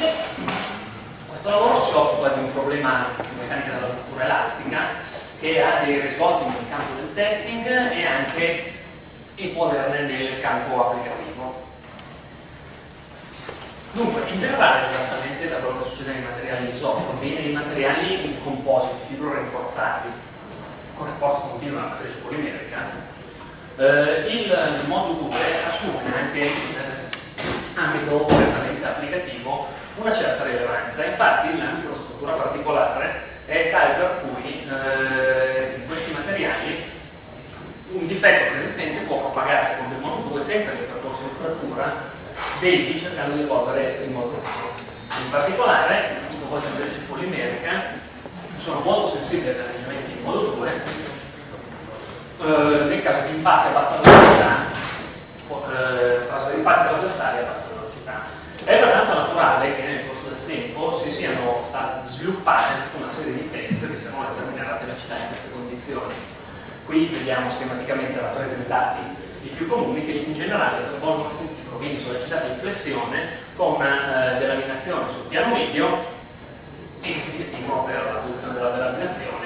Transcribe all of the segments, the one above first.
Questo lavoro si occupa di un problema di meccanica della struttura elastica che ha dei risvolti nel campo del testing e può averne nel campo applicativo. Dunque, in generale, diversamente da quello che succede nei materiali isotopi, nei materiali compositi, fibro-rinforzati, con rinforzo continuo alla matrice polimerica, il modo 2 assume anche in ambito prettamente applicativo una certa rilevanza. Infatti la microstruttura particolare è tale per cui in questi materiali un difetto preesistente può propagarsi con il modo 2 senza che il percorso di frattura devi cercando di evolvere il modo 1. In particolare, in composti di matrice polimerica sono molto sensibili ai danneggiamenti in modo 2. Nel caso di impatti a bassa velocità, impatti trasversali a bassa velocità. È pertanto naturale che nel corso del tempo si siano state sviluppate una serie di test che servono a determinare la tenacità in queste condizioni. Qui vediamo schematicamente rappresentati i più comuni che in generale svolgono tutti i provini sollecitati in flessione con delaminazione sul piano medio e che si distinguono per la posizione della delaminazione.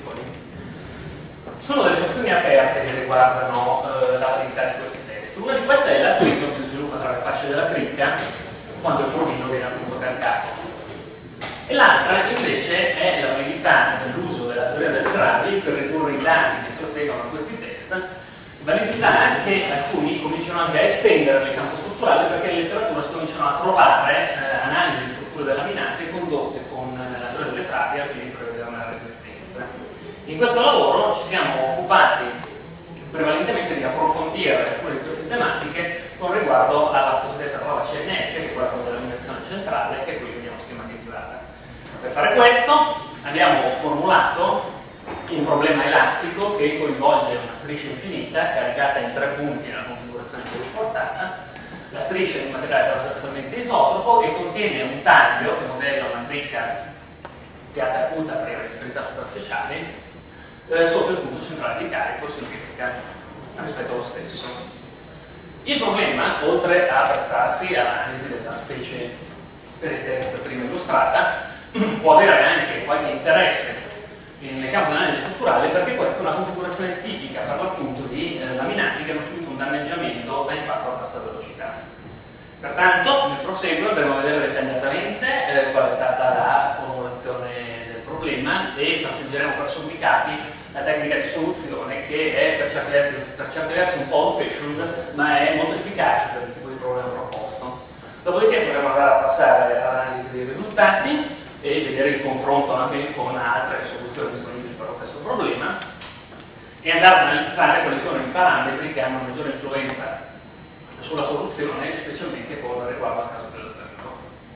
Sono delle questioni aperte che riguardano la validità di questi test. Una di queste è l'attrito che si sviluppa tra le fasce della cricca quando il provino viene appunto caricato. E l'altra invece è la validità dell'uso della teoria delle travi per ridurre i danni che si ottengono da questi test, validità che alcuni cominciano anche a estendere nel campo strutturale perché in letteratura si cominciano a trovare analisi di strutture delaminate condotte con la teoria delle travi al fine di prevedere una resistenza. In questo lavoro ci siamo occupati prevalentemente di approfondire alcune di queste tematiche con riguardo alla cosiddetta prova CNF, che è quella con delaminazione centrale, che qui vediamo schematizzata. Per fare questo abbiamo formulato un problema elastico che coinvolge una striscia infinita caricata in 3 punti nella configurazione più riportata. La striscia è di materiale trasversalmente isotopo e contiene un taglio che modella una cricca piatta acuta per le proprietà superficiali sotto il punto centrale di carico simmetrica rispetto allo stesso. Il problema, oltre a prestarsi all'analisi della specie per il test prima illustrata, può avere anche qualche interesse nel campo dell'analisi strutturale perché questa è una configurazione tipica per l'appunto di laminati che hanno subito un danneggiamento da impatto a bassa velocità. Pertanto, nel proseguo andremo a vedere dettagliatamente qual è stata la formulazione del problema e tratteggeremo per sommi capi la tecnica di soluzione che è per certi versi un po' old-fashioned ma è molto efficace per il tipo di problema proposto. Dopodiché potremo andare a passare all'analisi dei risultati e vedere il confronto anche con altre soluzioni disponibili per lo stesso problema e andare ad analizzare quali sono i parametri che hanno maggiore influenza sulla soluzione, specialmente con riguardo al caso dell'attrito.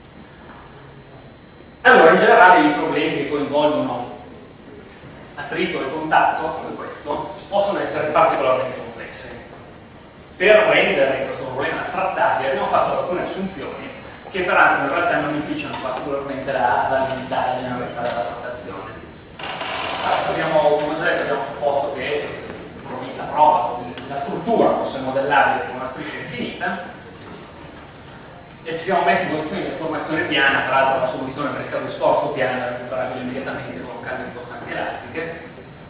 Allora, in generale i problemi che coinvolgono attrito e contatto, come questo, possono essere particolarmente complessi. Per rendere questo problema trattabile abbiamo fatto alcune assunzioni che peraltro in realtà non inficiano particolarmente la validità e la generalità della trattazione. Come già detto, abbiamo supposto che la prova, la struttura fosse modellabile con una striscia infinita e ci siamo messi in condizioni di deformazione piana, peraltro la soluzione per il caso di sforzo piana è recuperabile immediatamente con un cambio di costanti elastiche.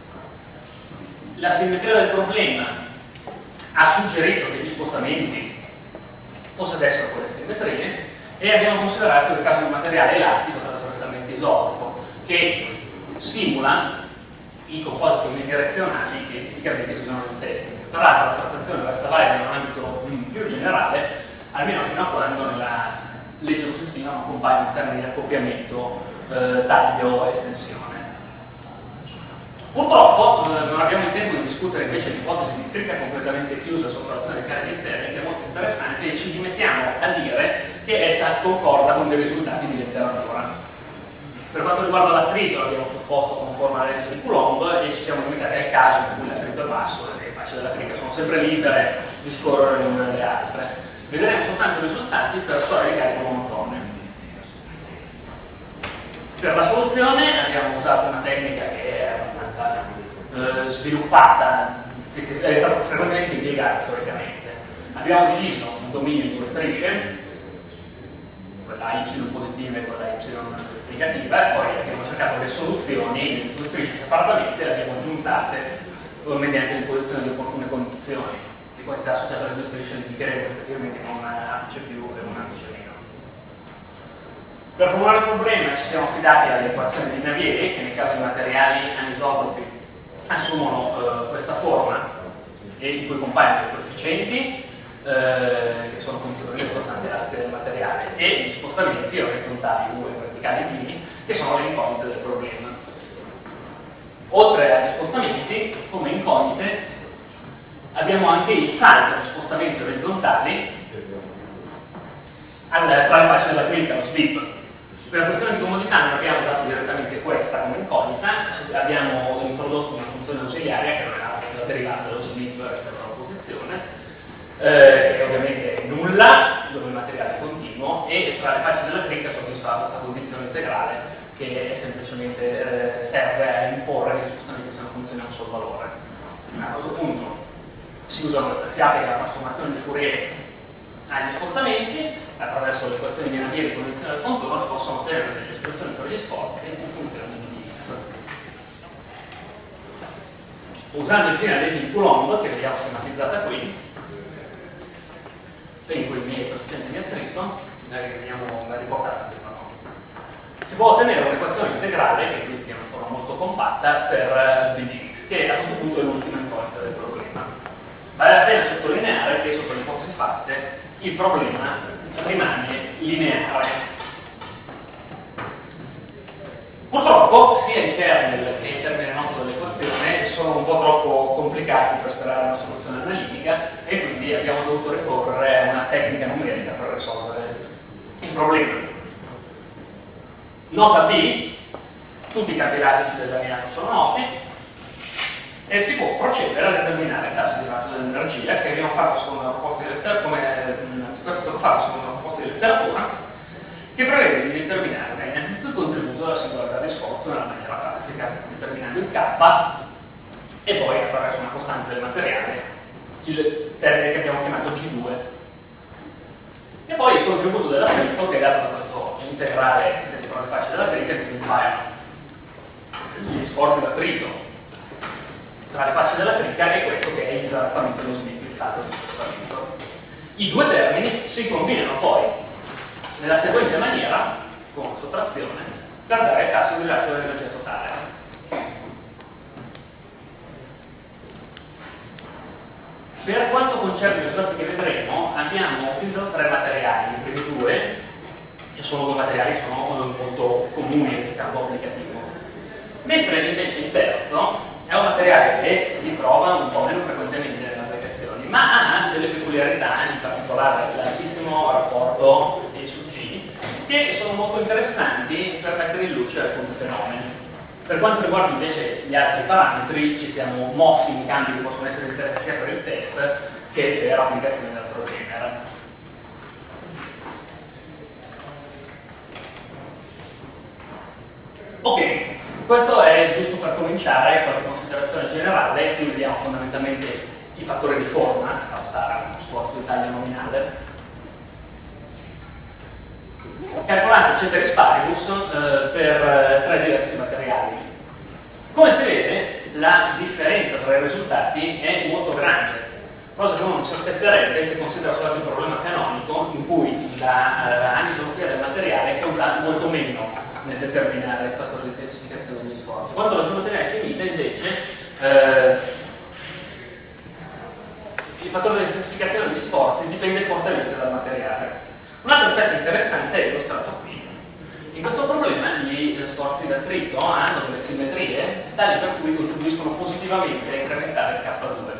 La simmetria del problema ha suggerito che gli spostamenti possedessero quelle simmetrie e abbiamo considerato il caso di un materiale elastico trasversalmente isotopo che simula i compositi unidirezionali che tipicamente si usano nel testing. Peraltro la trattazione resta valida in un ambito più generale, almeno fino a quando nella legge costitutiva non compaiono in termini di accoppiamento, taglio e estensione. Purtroppo non abbiamo il tempo di discutere invece l'ipotesi di cricca completamente chiusa sotto l'azione dei carichi esterni, che è molto interessante, e ci limitiamo a dire che essa concorda con dei risultati di letteratura. Per quanto riguarda l'attrito l'abbiamo supposto conforme alla legge di Coulomb e ci siamo limitati al caso in cui l'attrito è basso e le facce della cricca sono sempre libere di scorrere le une alle altre. Vedremo soltanto i risultati per storie di carico monotone. Per la soluzione abbiamo usato una tecnica che è abbastanza sviluppata, che è stata frequentemente impiegata storicamente. Abbiamo diviso un dominio in 2 strisce, quelle la y positiva e quella y negativa, e poi abbiamo cercato le soluzioni nelle due strisce separatamente e le abbiamo giuntate mediante l'imposizione di opportune condizioni di quantità associate alle due strisce, le indicheremo effettivamente che una c'è più e una c'è meno. Per formulare il problema ci siamo affidati alle equazioni di Navier, che nel caso di materiali anisotropi assumono questa forma e in cui compaiono i coefficienti che sono funzioni delle costanti elastiche del materiale, e gli spostamenti orizzontali U e verticali V, che sono le incognite del problema. Oltre agli spostamenti, come incognite abbiamo anche il salto di spostamenti orizzontali tra le facce della critica, lo slip. Per questione di comodità non abbiamo usato direttamente questa come incognita, abbiamo introdotto una funzione ausiliaria che non è altro che la derivata dello slip rispetto alla posizione, che ovviamente è nulla dove il materiale è continuo, e tra le facce della critica soddisfa questa condizione integrale che semplicemente serve a imporre che gli spostamenti siano funzioni a un solo valore. A questo punto si applica la trasformazione di Fourier agli spostamenti attraverso le equazioni di Navier e condizione del contorno. Si possono ottenere delle espressioni per gli sforzi in funzione di x. Usando infine la legge di Coulomb, che vediamo schematizzata qui, in cui mi è coefficiente di attrito, vediamo la riportata prima, no? Si può ottenere un'equazione integrale, che qui è una forma molto compatta, per b di x, che a questo punto è l'ultima incognita del problema. Vale la pena sottolineare che sotto le ipotesi fatte il problema rimane lineare. Purtroppo sia il kernel che il termine noto dell'equazione sono un po' troppo complicati per sperare una soluzione analitica, e quindi abbiamo dovuto ricorrere a una tecnica numerica per risolvere il problema. Nota B: tutti i campi elastici del laminato sono noti e si può procedere a determinare il tasso di rilascio dell'energia, che abbiamo fatto secondo una proposta di letteratura, questo è stato fatto secondo una proposta di letteratura, che prevede di determinare innanzitutto il contributo della singolarità di sforzo nella maniera classica, determinando il K, e poi attraverso una costante del materiale, il termine che abbiamo chiamato G2, e poi il contributo dell'attrito, che è dato da questo integrale che si tra le facce della critica, che compaiono gli sforzi d'attrito tra le facce della critica e questo che è esattamente lo slip, il salto di spostamento. I due termini si combinano poi nella seguente maniera, con sottrazione, per dare il tasso di rilascio dell'energia totale. Per quanto concerne i risultati che vedremo, abbiamo utilizzato tre materiali. I primi due sono due materiali che sono molto comuni nel campo applicativo, mentre invece il terzo è un materiale che si ritrova un po' meno frequentemente nelle applicazioni, ma ha delle peculiarità, in particolare l'altissimo rapporto E su G, che sono molto interessanti per mettere in luce alcuni fenomeni. Per quanto riguarda invece gli altri parametri, ci siamo mossi in campi che possono essere interessanti sia per il test che per applicazioni di altro genere. Ok, questo è giusto per cominciare qualche considerazione generale. Qui vediamo fondamentalmente i fattori di forma, da stare a uno sforzo di taglia nominale, calcolando ceteris paribus per tre diversi materiali. Come si vede, la differenza tra i risultati è molto grande, cosa che uno non si aspetterebbe se considera soltanto il problema canonico, in cui l'anisotropia del materiale conta molto meno nel determinare il fattore di intensificazione degli sforzi. Quando la geometria è finita, invece, il fattore di intensificazione degli sforzi dipende fortemente dal materiale. Un altro effetto interessante è illustrato qui. In questo problema gli sforzi d'attrito hanno delle simmetrie tali per cui contribuiscono positivamente a incrementare il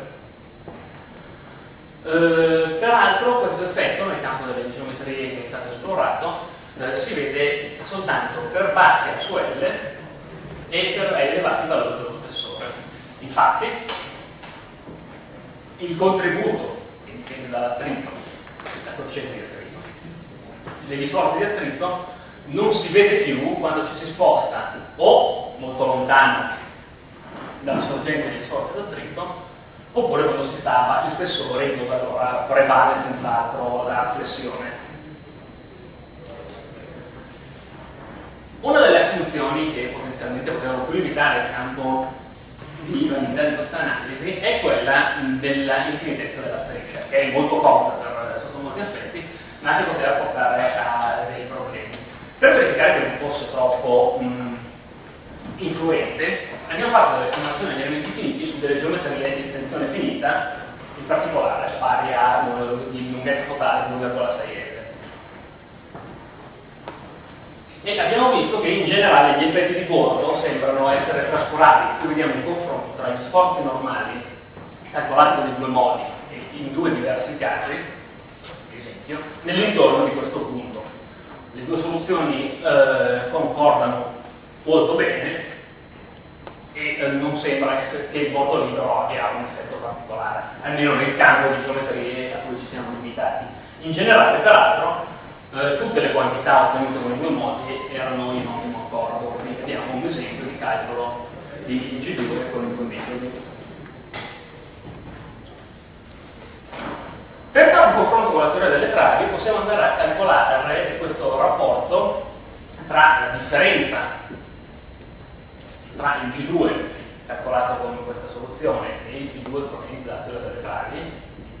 K2. Peraltro questo effetto nel campo delle geometrie che è stato esplorato si vede soltanto per bassi HL e per elevati valori dello spessore. Infatti il contributo che dipende dall'attrito, dal coefficiente di attrito, degli sforzi di attrito non si vede più quando ci si sposta o molto lontano dalla sorgente degli sforzi d'attrito, oppure quando si sta a bassi spessori, dove allora prevale senz'altro la flessione. funzioni che potenzialmente potevano più limitare il campo di validità di questa analisi è quella della infinitezza della striscia, che è molto comoda sotto molti aspetti, ma che poteva portare a dei problemi. Per verificare che non fosse troppo influente, abbiamo fatto delle estimazioni degli elementi finiti su delle geometrie di estensione finita, in particolare pari a di lunghezza totale di 2,6L. E abbiamo visto che in generale gli effetti di bordo sembrano essere trascurabili. Qui vediamo un confronto tra gli sforzi normali calcolati in due modi e in due diversi casi, ad esempio, nell'intorno di questo punto. Le due soluzioni concordano molto bene e non sembra che il bordo libero abbia un effetto particolare, almeno nel campo di geometrie a cui ci siamo limitati. In generale, peraltro, tutte le quantità ottenute con i due modi erano in ottimo accordo, quindi vediamo un esempio di calcolo di G2 con i due metodi. Per fare un confronto con la teoria delle travi possiamo andare a calcolare questo rapporto tra la differenza tra il G2 calcolato con questa soluzione e il G2 proveniente dalla teoria delle travi,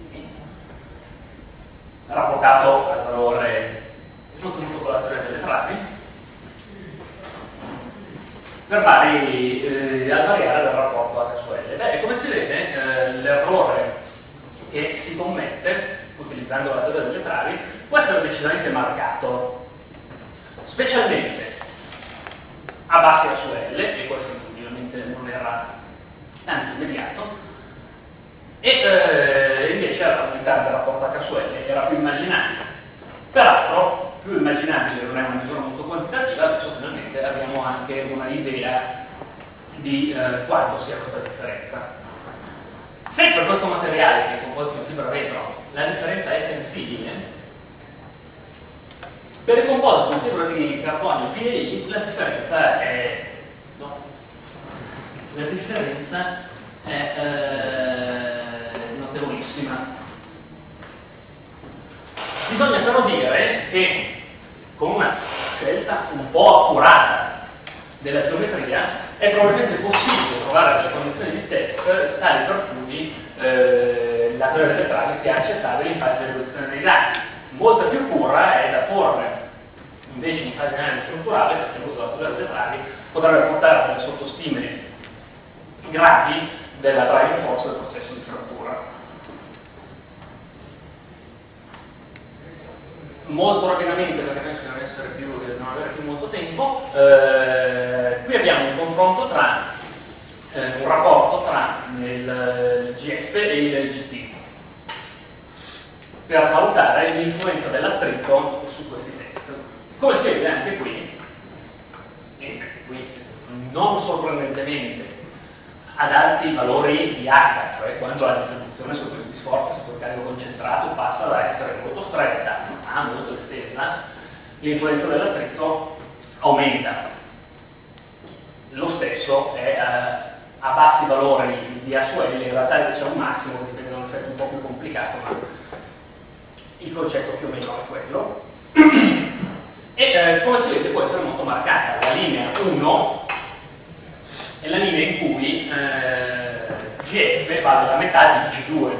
rapportato al valore ottenuto con la teoria delle travi, per al variare del rapporto H su L. Beh, come si vede, l'errore che si commette utilizzando la teoria delle travi può essere decisamente marcato, specialmente a bassi H su L, e questo intuitivamente non era tanto immediato, e invece all'aumentare del rapporto H su L era più immaginabile. Peraltro, più immaginabile non è una misura molto quantitativa, adesso finalmente abbiamo anche una idea di quanto sia questa differenza. Se per questo materiale, che è composto di fibra vetro, la differenza è sensibile, per il composito di fibra di carbonio PEI la differenza è notevolissima. Bisogna però dire che con una scelta un po' accurata della geometria è probabilmente possibile trovare delle condizioni di test tali per cui la teoria delle travi sia accettabile in fase di evoluzione dei dati. Molta più cura è da porre invece in fase di analisi strutturale, perché l'uso della teoria delle travi potrebbe portare a delle sottostime gravi della driving force del processo di frattura. Molto rapidamente, perché penso di non avere più molto tempo, qui abbiamo un confronto tra un rapporto tra il GF e il GT per valutare l'influenza dell'attrito su questi test. Come si vede anche qui, non sorprendentemente ad alti valori di H, cioè quando la distribuzione di sforzi sotto il carico concentrato passa da essere molto stretta a molto estesa, l'influenza dell'attrito aumenta. Lo stesso è a bassi valori di A su L, in realtà c'è un massimo, dipende da un effetto un po' più complicato, ma il concetto più o meno è quello. E come si vede può essere molto marcata. La linea 1 è la linea in cui GF va dalla metà di G2.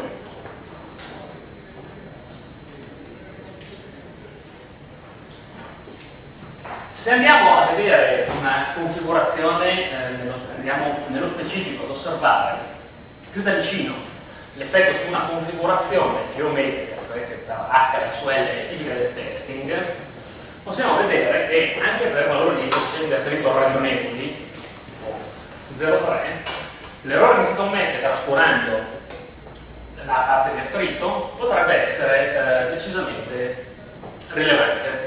Se andiamo a vedere una configurazione, andiamo nello specifico ad osservare più da vicino l'effetto su una configurazione geometrica, cioè che per H su L è tipica del testing, possiamo vedere che anche per valori di coefficienti di attrito ragionevoli, 0,3, l'errore che si commette trascurando la parte di attrito potrebbe essere decisamente rilevante.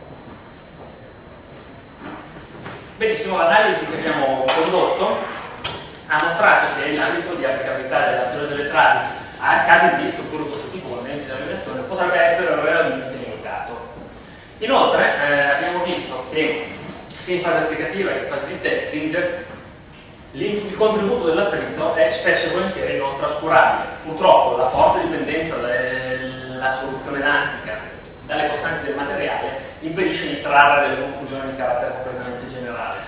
Benissimo, l'analisi che abbiamo condotto ha mostrato che l'ambito di applicabilità della teoria delle travi a casi di strutture di questo tipo con elementi di navigazione potrebbe essere realmente limitato. Inoltre abbiamo visto che sia in fase applicativa che in fase di testing il contributo dell'attrito è spesso e volentieri non trascurabile. Purtroppo la forte dipendenza della soluzione elastica dalle costanze del materiale impedisce di trarre delle conclusioni di carattere completamente generale.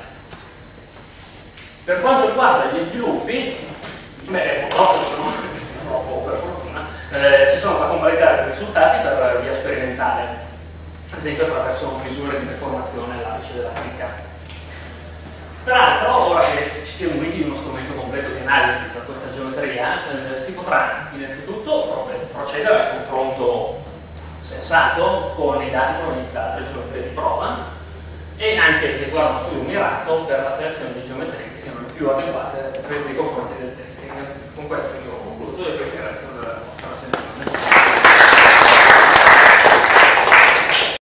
Per quanto riguarda gli sviluppi, purtroppo per fortuna, si sono da convalidare i risultati per via sperimentale, ad esempio attraverso misure di deformazione all'apice della cricca. Peraltro, ora che ci siamo muniti di uno strumento completo di analisi per questa geometria, si potrà innanzitutto procedere al confronto sensato con i dati provenienti da altre geometrie di prova e anche effettuare uno studio mirato per la selezione di geometrie che siano le più adeguate nei confronti del testing. Con questo